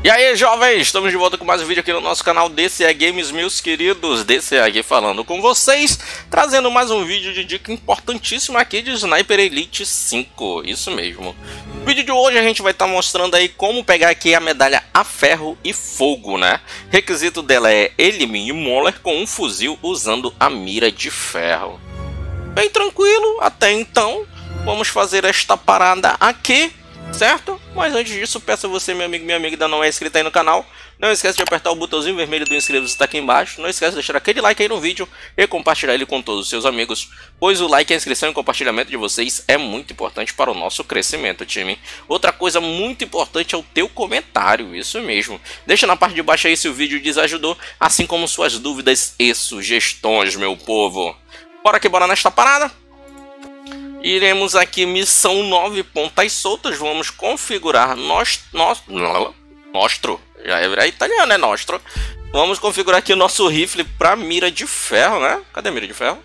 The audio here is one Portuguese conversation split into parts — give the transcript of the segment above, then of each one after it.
E aí, jovens, estamos de volta com mais um vídeo aqui no nosso canal DCE Games, meus queridos. DCE aqui falando com vocês, trazendo mais um vídeo de dica importantíssima aqui de Sniper Elite 5, isso mesmo. No vídeo de hoje a gente vai estar mostrando aí como pegar aqui a medalha a ferro e fogo, né? O requisito dela é Elimine Moller com um fuzil usando a mira de ferro. Bem tranquilo, até então, vamos fazer esta parada aqui. Certo? Mas antes disso, peço a você, meu amigo e minha amiga, ainda não é inscrito aí no canal, não esquece de apertar o botãozinho vermelho do inscreva-se, está aqui embaixo. Não esquece de deixar aquele like aí no vídeo e compartilhar ele com todos os seus amigos, pois o like, a inscrição e o compartilhamento de vocês é muito importante para o nosso crescimento, time. Outra coisa muito importante é o teu comentário, isso mesmo. Deixa na parte de baixo aí se o vídeo desajudou, assim como suas dúvidas e sugestões, meu povo. Bora que bora nesta parada. Iremos aqui, missão 9, pontas soltas. Vamos configurar nostro. Já é italiano, é nostro. Vamos configurar aqui o nosso rifle para mira de ferro, né? Cadê a mira de ferro?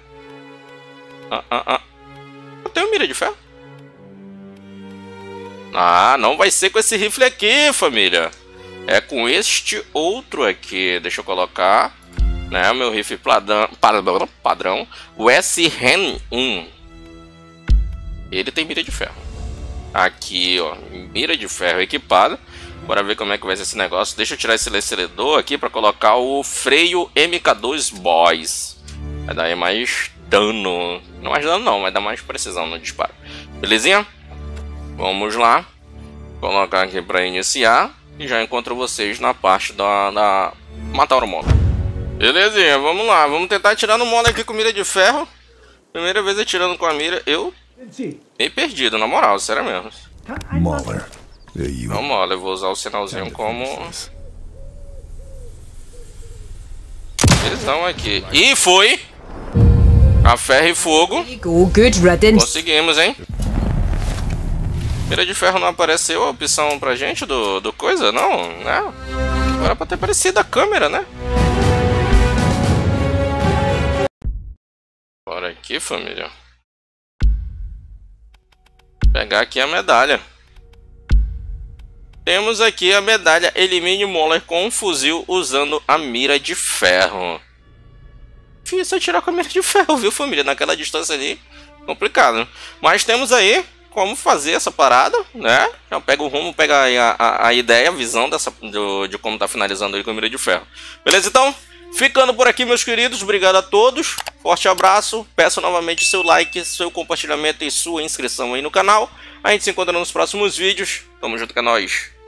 Eu tenho mira de ferro? Ah, não vai ser com esse rifle aqui, família. É com este outro aqui. Deixa eu colocar, né, o meu rifle padrão, o SREN-1. Ele tem mira de ferro. Aqui, ó, mira de ferro equipada. Bora ver como é que vai ser esse negócio. Deixa eu tirar esse acelerador aqui para colocar o freio MK2 Boys. Vai dar mais dano. Não mais dano não, vai dar mais precisão no disparo. Belezinha? Vamos lá. Colocar aqui para iniciar. E já encontro vocês na parte da matar o mono. Belezinha, vamos lá. Vamos tentar atirar no mono aqui com mira de ferro. Primeira vez atirando com a mira, eu meio perdido, na moral, sério mesmo. Moller. Não, Moller, eu vou usar o sinalzinho como... Eles aqui. E foi! A ferro e fogo. Conseguimos, hein? Mira de ferro não apareceu a opção pra gente do coisa, não? Não. Era pra ter aparecido a câmera, né? Bora aqui, família. Pegar aqui a medalha. Temos aqui a medalha Elimine Moller com um fuzil usando a mira de ferro. Difícil atirar com a mira de ferro, viu, família? Naquela distância ali, complicado. Mas temos aí como fazer essa parada, né? Já pega o rumo, pega aí a ideia, a visão de como tá finalizando ele com a mira de ferro. Beleza, então? Ficando por aqui, meus queridos, obrigado a todos, forte abraço, peço novamente seu like, seu compartilhamento e sua inscrição aí no canal. A gente se encontra nos próximos vídeos, tamo junto com nós.